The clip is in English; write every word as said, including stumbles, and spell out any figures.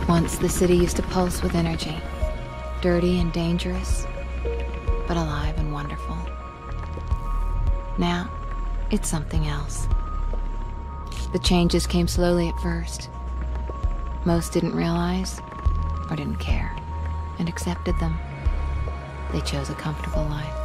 Once the city used to pulse with energy, dirty and dangerous, but alive and wonderful. Now, it's something else. The changes came slowly at first. Most didn't realize, or didn't care, and accepted them. They chose a comfortable life.